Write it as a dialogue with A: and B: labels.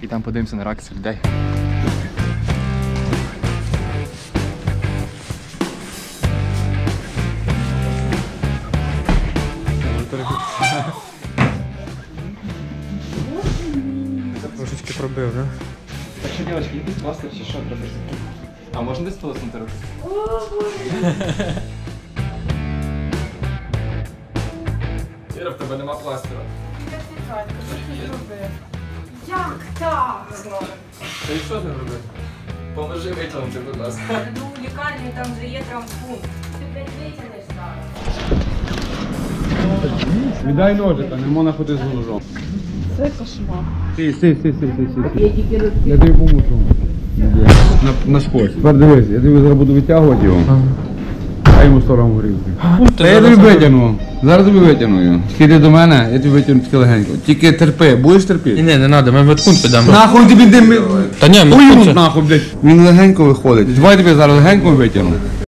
A: і там подивимося на реакцію людей.
B: Трошечки пробив, да?
A: Так що, дівчатки, йдіть пластир чи що треба? А можна десь полоснути руку? Іра, в тебе нема пластира.
C: Як так?
A: Ти що з ним робити? Поможи витягнути, будь ласка.
C: Ну, у лікарні там же є травмпункт. Ти, блядь, витягнеш зараз.
D: Віддай ножика, не можна ходити з ножом.
C: Це кошмар.
D: Стій. Я тобі поможу. На скотч. Тепер дивись, я тобі зараз буду витягувати його. А йому 100 грам горілки. Та я тобі витягну. Зараз тобі витягну його. Тільки йди до мене, я тобі витягну тільки легенько. Тільки терпи, будеш терпіти?
B: Не треба, ми в відкунт підемо.
D: Нахуй тобі дим.
B: Та ні, ми
D: Уймуть нахуй, блядь. Він легенько виходить. Давай тобі зараз легенько витягну.